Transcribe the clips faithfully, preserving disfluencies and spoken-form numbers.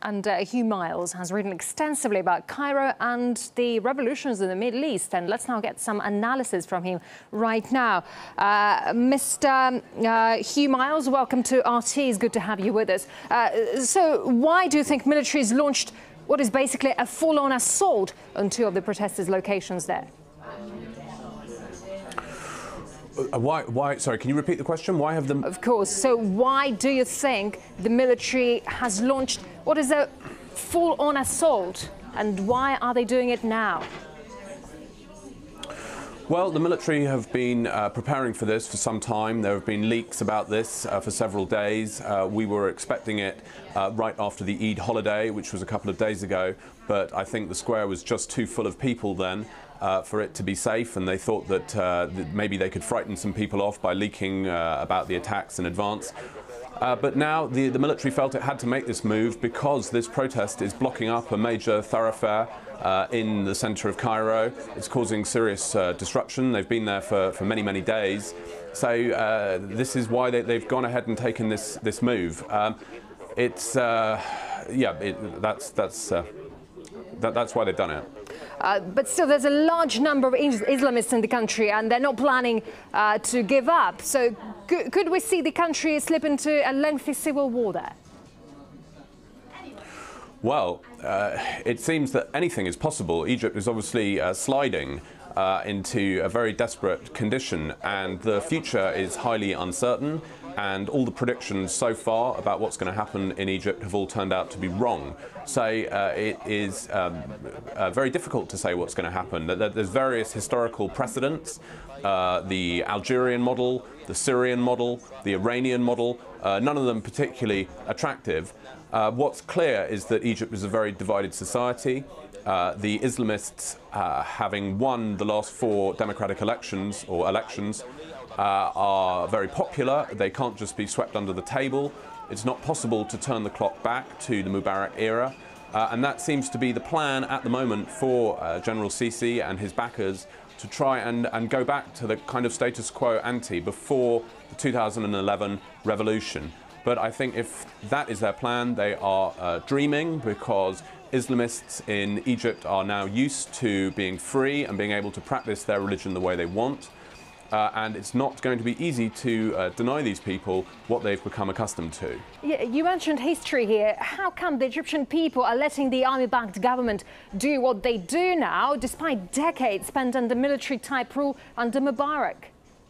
And uh, Hugh Miles has written extensively about Cairo and the revolutions in the Middle East. And let's now get some analysis from him right now. Uh, Mister Uh, Hugh Miles, welcome to R T. It's good to have you with us. Uh, so why do you think military's launched what is basically a full-on assault on two of the protesters' locations there? Uh, why, why, sorry, can you repeat the question? Why have them... Of course. So why do you think the military has launched what is a full-on assault, and why are they doing it now? Well, the military have been uh, preparing for this for some time. There have been leaks about this uh, for several days. Uh, we were expecting it uh, right after the Eid holiday, which was a couple of days ago, but I think the square was just too full of people then uh, for it to be safe, and they thought that, uh, that maybe they could frighten some people off by leaking uh, about the attacks in advance. Uh, but now the, the military felt it had to make this move because this protest is blocking up a major thoroughfare uh, in the centre of Cairo. It's causing serious uh, disruption. They've been there for, for many, many days. So uh, this is why they, they've gone ahead and taken this, this move. Um, it's, uh, yeah, it, that's, that's, uh, that, that's why they've done it. Uh, but still, there's a large number of Islamists in the country, and they're not planning uh, to give up. So could, could we see the country slip into a lengthy civil war there? Well, uh, it seems that anything is possible. Egypt is obviously uh, sliding uh, into a very desperate condition, and the future is highly uncertain. And all the predictions so far about what's going to happen in Egypt have all turned out to be wrong. So uh, it is um, uh, very difficult to say what's going to happen. There's various historical precedents, uh, the Algerian model, the Syrian model, the Iranian model, uh, none of them particularly attractive. Uh, what's clear is that Egypt is a very divided society. Uh, the Islamists, uh, having won the last four democratic elections or elections, Uh, are very popular. They can't just be swept under the table. It's not possible to turn the clock back to the Mubarak era. Uh, and that seems to be the plan at the moment for uh, General Sisi and his backers to try and, and go back to the kind of status quo ante before the two thousand eleven revolution. But I think if that is their plan, they are uh, dreaming, because Islamists in Egypt are now used to being free and being able to practice their religion the way they want. Uh, and it's not going to be easy to uh, deny these people what they've become accustomed to. Yeah, you mentioned history here. How come the Egyptian people are letting the army-backed government do what they do now, despite decades spent under military-type rule under Mubarak?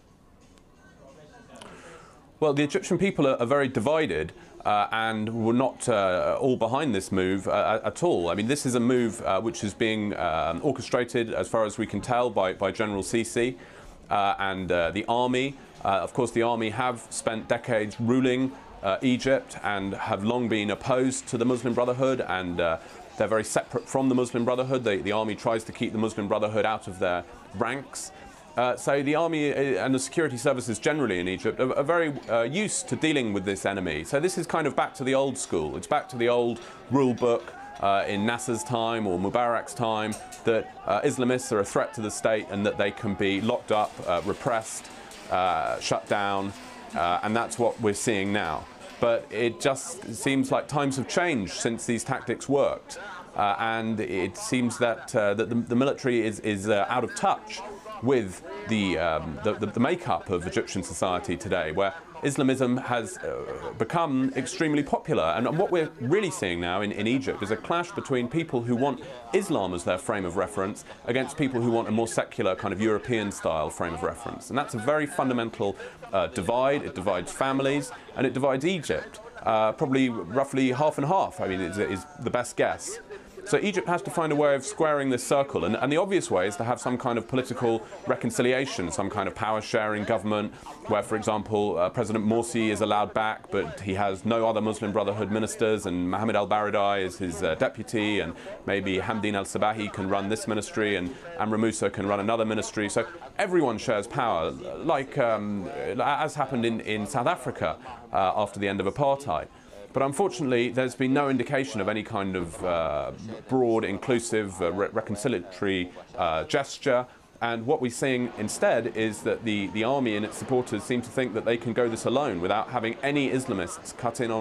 Well, the Egyptian people are, are very divided. Uh, and we're not uh, all behind this move uh, at all. I mean, this is a move uh, which is being um, orchestrated, as far as we can tell, by, by General Sisi. Uh, and uh, the army. Uh, of course, the army have spent decades ruling uh, Egypt and have long been opposed to the Muslim Brotherhood, and uh, they're very separate from the Muslim Brotherhood. They, the army tries to keep the Muslim Brotherhood out of their ranks. Uh, so the army and the security services generally in Egypt are, are very uh, used to dealing with this enemy. So this is kind of back to the old school. It's back to the old rule book Uh, in Nasser's time or Mubarak's time, that uh, Islamists are a threat to the state and that they can be locked up, uh, repressed, uh, shut down, uh, and that's what we're seeing now. But it just seems like times have changed since these tactics worked, uh, and it seems that, uh, that the, the military is, is uh, out of touch with the, um, the, the, the makeup of Egyptian society today, where Islamism has uh, become extremely popular. And what we're really seeing now in, in Egypt is a clash between people who want Islam as their frame of reference against people who want a more secular kind of European-style frame of reference. And that's a very fundamental uh, divide. It divides families, and it divides Egypt. Uh, probably roughly half and half, I mean, is, is the best guess. So Egypt has to find a way of squaring this circle, and, and the obvious way is to have some kind of political reconciliation, some kind of power-sharing government, where, for example, uh, President Morsi is allowed back, but he has no other Muslim Brotherhood ministers, and Mohammed al-Baradei is his uh, deputy, and maybe Hamdin al-Sabahi can run this ministry, and Amr Moussa can run another ministry. So everyone shares power, like um, as happened in, in South Africa uh, after the end of apartheid. But unfortunately, there's been no indication of any kind of uh, broad, inclusive, uh, re reconciliatory uh, gesture. And what we're seeing instead is that the, the army and its supporters seem to think that they can go this alone without having any Islamists cut in on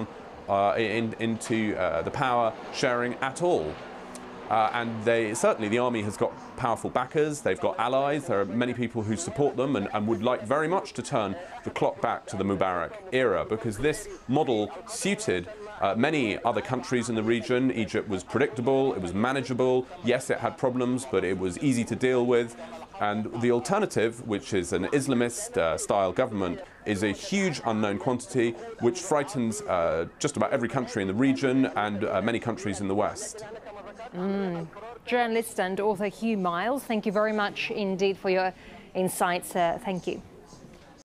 uh, in, into uh, the power sharing at all. Uh, and they certainly, the army has got powerful backers, they've got allies, there are many people who support them and, and would like very much to turn the clock back to the Mubarak era, because this model suited uh, many other countries in the region. Egypt was predictable, it was manageable, yes it had problems, but it was easy to deal with. And the alternative, which is an Islamist uh, style government, is a huge unknown quantity which frightens uh, just about every country in the region and uh, many countries in the West. Mm. Journalist and author Hugh Miles, thank you very much indeed for your insights. Uh, thank you.